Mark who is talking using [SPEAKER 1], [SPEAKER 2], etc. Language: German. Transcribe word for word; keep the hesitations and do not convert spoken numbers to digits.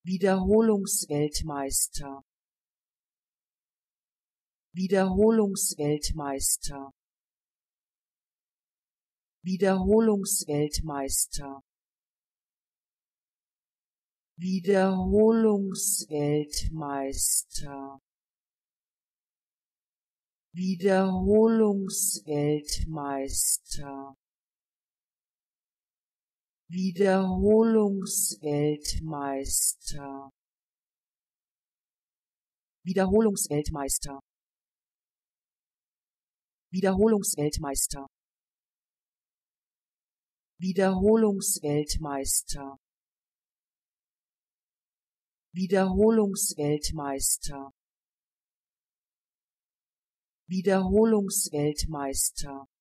[SPEAKER 1] Wiederholungsweltmeister, Wiederholungsweltmeister, Wiederholungsweltmeister, Wiederholungsweltmeister, Wiederholungsweltmeister, Wiederholungsweltmeister, Wiederholungsweltmeister, Wiederholungsweltmeister, Wiederholungsweltmeister, Wiederholungsweltmeister, Wiederholungsweltmeister,